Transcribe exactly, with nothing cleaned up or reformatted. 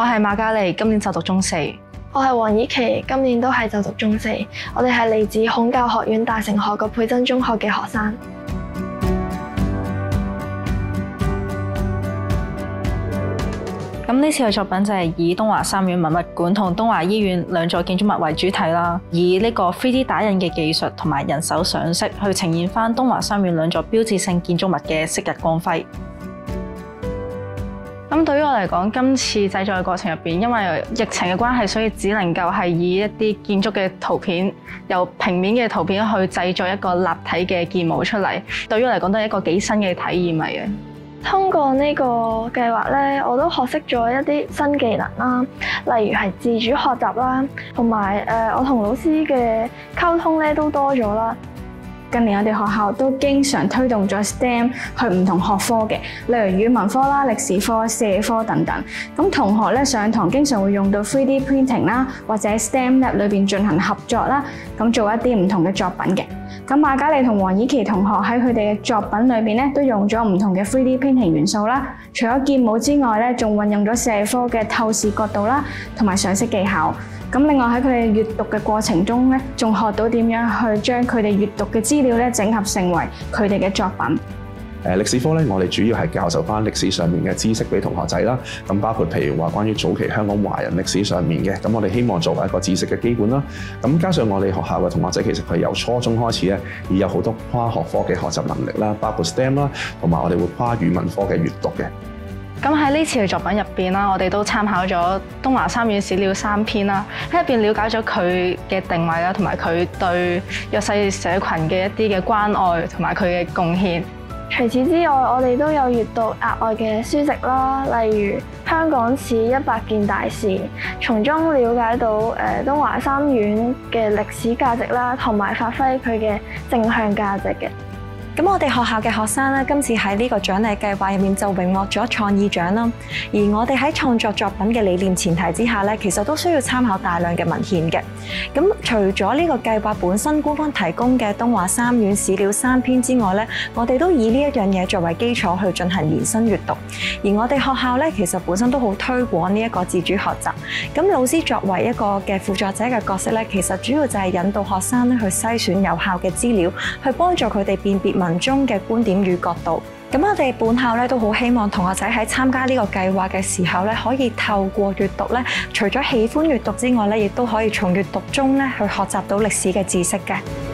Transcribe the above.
我係馬嘉莉，今年就讀中四。 我係黃綺琪，今年都係就讀中四。我哋係嚟自孔教學院大成學個佩珍中學嘅學生。 咁呢次嘅作品就係以東華三院文物館同東華醫院兩座建築物為主題啦，以呢個 三 D 打印嘅技術同埋人手上色去呈現翻東華三院兩座標誌性建築物嘅昔日光輝。咁對於我嚟講，今次製作嘅過程入邊，因為疫情嘅關係，所以只能夠係以一啲建築嘅圖片，由平面嘅圖片去製作一個立體嘅建模出嚟。對於我嚟講，都係一個幾新嘅體驗嚟嘅。 通過呢個計劃咧，我都學識咗一啲新技能啦，例如係自主學習啦，同埋誒我同老師嘅溝通咧都多咗啦。 近年我哋學校都經常推動咗 S T E M 去唔同學科嘅，例如語文科啦、歷史科、社科等等。咁同學咧上堂經常會用到 三 D printing 啦，或者 S T E M Lab 裏邊進行合作啦，咁做一啲唔同嘅作品嘅。咁馬嘉莉同黃綺琪同學喺佢哋嘅作品裏邊咧，都用咗唔同嘅 三 D printing 元素啦。除咗建模之外咧，仲運用咗社科嘅透視角度啦，同埋上色技巧。咁另外喺佢哋閱讀嘅過程中咧，仲學到點樣去將佢哋閱讀嘅資料咧整合成為佢哋嘅作品。 誒歷史科咧，我哋主要係教授翻歷史上面嘅知識俾同學仔啦。咁包括譬如話關於早期香港華人歷史上面嘅，咁我哋希望作為一個知識嘅基本啦。咁加上我哋學校嘅同學仔其實佢由初中開始咧，已有好多跨學科嘅學習能力啦，包括 S T E M 啦，同埋我哋會跨語文科嘅閱讀嘅。 咁喺呢次嘅作品入邊啦，我哋都參考咗東華三院史料三篇啦，喺入邊了解咗佢嘅定位啦，同埋佢對弱勢社群嘅一啲嘅關愛同埋佢嘅貢獻。 除此之外，我哋都有閱讀額外嘅書籍啦，例如《香港史一百件大事》，從中了解到誒東華三院嘅歷史價值啦，同埋發揮佢嘅正向價值嘅。 咁我哋學校嘅學生咧，今次喺呢個獎勵計劃入面就榮獲咗創意獎啦。而我哋喺創作作品嘅理念前提之下咧，其實都需要參考大量嘅文獻嘅。咁除咗呢個計劃本身官方提供嘅東華三院史料三篇之外咧，我哋都以呢一樣嘢作為基礎去進行延伸閱讀。而我哋學校咧，其實本身都好推廣呢一個自主學習。咁老師作為一個嘅輔助者嘅角色咧，其實主要就係引導學生咧去篩選有效嘅資料，去幫助佢哋辨別文中嘅觀點與角度。咁我哋本校咧都好希望同學仔喺參加呢個計劃嘅時候咧，可以透過閱讀咧，除咗喜歡閱讀之外咧，亦都可以從閱讀中咧去學習到歷史嘅知識嘅。